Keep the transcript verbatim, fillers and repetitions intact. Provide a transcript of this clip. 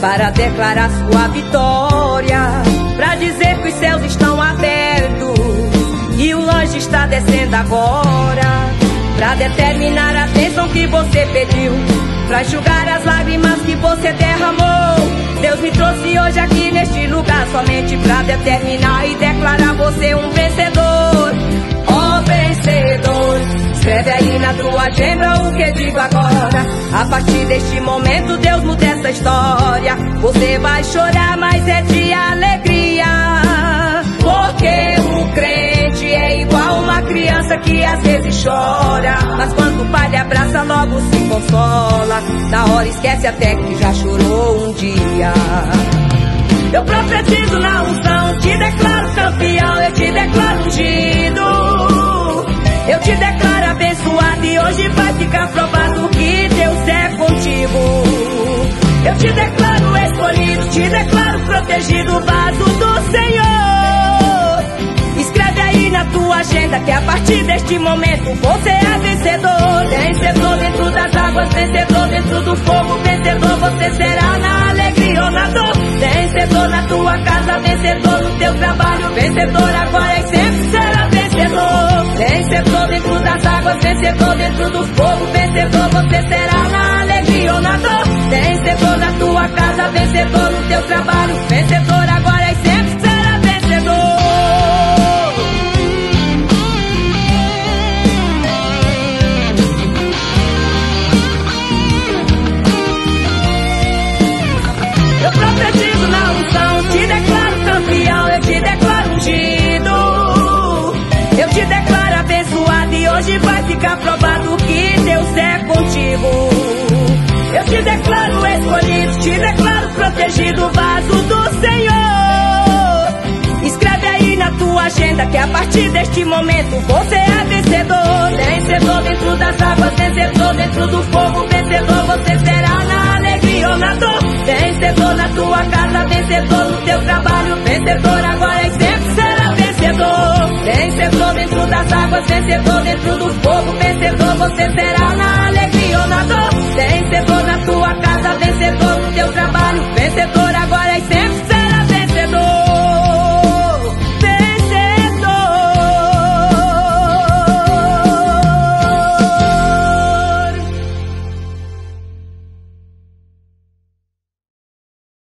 para declarar sua vitória, pra dizer que os céus estão abertos e o anjo está descendo agora, pra determinar a bênção que você pediu, pra enxugar as lágrimas que você derramou. Deus me trouxe hoje aqui neste lugar somente pra determinar e declarar você um vencedor. Ó vencedor, escreve aí na tua agenda o que digo agora. A partir deste momento Deus muda essa história. Você vai chorar, mas é de alegria, porque o crente é igual uma criança que às vezes chora, mas quando o pai lhe abraça logo se consola. Na hora esquece até que já chorou um dia. Eu profetizo na unção, te declaro campeão, eu te declaro ungido, eu te declaro abençoado e hoje vai ficar provado que Deus é contigo. Eu te declaro escolhido, te declaro protegido, vaso do Senhor. Escreve aí na tua agenda que a partir deste momento você é vencedor. Vencedor dentro das águas, vencedor dentro do fogo, vencedor você será na alegria ou na dor. Vencedor na tua casa, vencedor no teu trabalho, vencedor agora e sempre será vencedor. Vencedor dentro das águas, vencedor dentro do fogo, vencedor você será na alegria ou na dor. Vencedor na tua casa, vencedor no teu trabalho, vencedor agora e sempre será vencedor. Eu profetizo na unção, te declaro campeão, eu te declaro ungido, eu te declaro abençoado e hoje vai ficar provado que Deus é contigo. Eu te declaro escolhido, te declaro protegido, vaso do Senhor. Escreve aí na tua agenda que a partir deste momento você é vencedor. Vencedor dentro das águas, vencedor dentro do fogo, vencedor você será na alegria ou na dor. Vencedor na tua casa, vencedor no teu trabalho, vencedor agora e sempre será vencedor. Vencedor dentro das águas, vencedor dentro do fogo, vencedor você será na alegria ou na dor. Vencedor